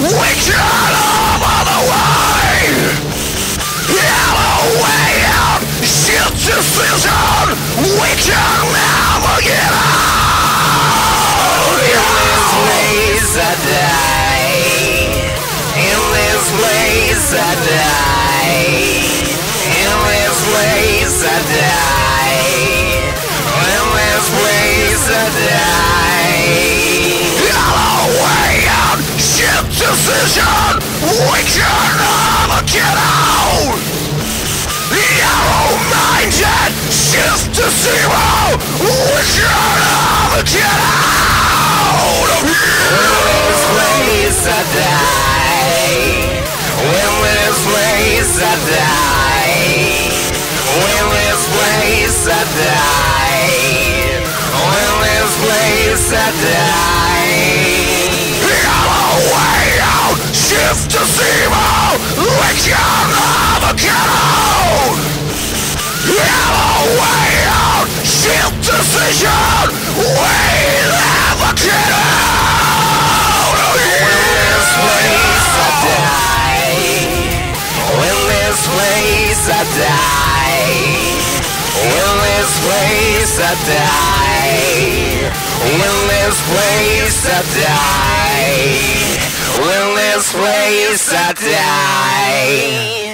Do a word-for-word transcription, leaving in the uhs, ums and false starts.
we can't over the way. Our way out, shit decision, we can never get out. In this place I die. In this place I die. In this place I die. In this place I die. Our way out, shit decision, we can never get out. Narrow-minded, shift to zero, we can never get out. In this place I die. In this place I die. In this place I die. In this place I die. Our way out, shift to zero, we can never get out. Our way out, shift decision, we never get out. In this place I die. In this place I die. In this place I die. In this place I die. In this place I die.